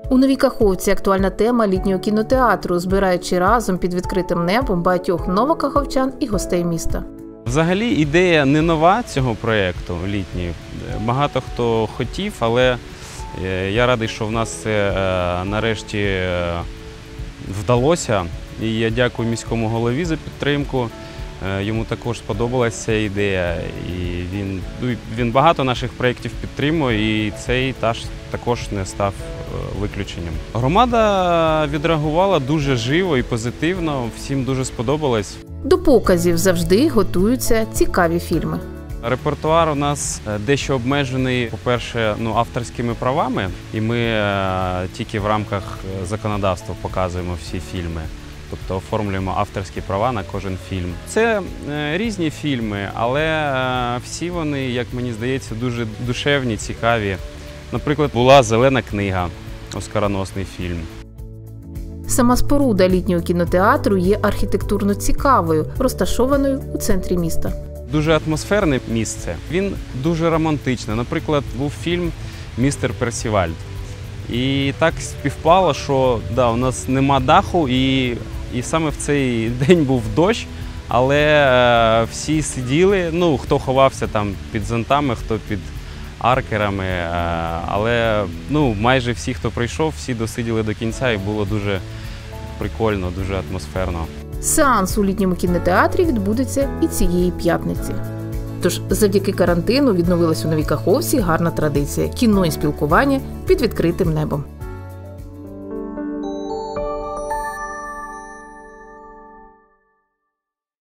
У Новій Каховці актуальна тема літнього кінотеатру, збираючи разом під відкритим небом багатьох новокаховчан і гостей міста. Взагалі ідея не нова цього проєкту літнього. Багато хто хотів, але я радий, що в нас це нарешті вдалося. І я дякую міському голові за підтримку. Йому також сподобалася ця ідея. І він багато наших проєктів підтримує, і цей також не став виключенням. Громада відреагувала дуже живо і позитивно, всім дуже сподобалось. До показів завжди готуються цікаві фільми. Репертуар у нас дещо обмежений, по-перше, авторськими правами, і ми тільки в рамках законодавства показуємо всі фільми. Тобто оформлюємо авторські права на кожен фільм. Це різні фільми, але всі вони, як мені здається, дуже душевні, цікаві. Наприклад, була «Зелена книга», оскароносний фільм. Сама споруда літнього кінотеатру є архітектурно цікавою, розташованою у центрі міста. Дуже атмосферне місце. Він дуже романтичний. Наприклад, був фільм «Містер Персіваль». І так співпало, що у нас нема даху, і саме в цей день був дощ, але всі сиділи, хто ховався там під зонтами, хто під аркерами, але майже всі, хто прийшов, всі досиділи до кінця, і було дуже прикольно, дуже атмосферно. Сеанс у літньому кінотеатрі відбудеться і цієї п'ятниці. Тож завдяки карантину відновилась у Новій Каховці гарна традиція – кіно і спілкування під відкритим небом.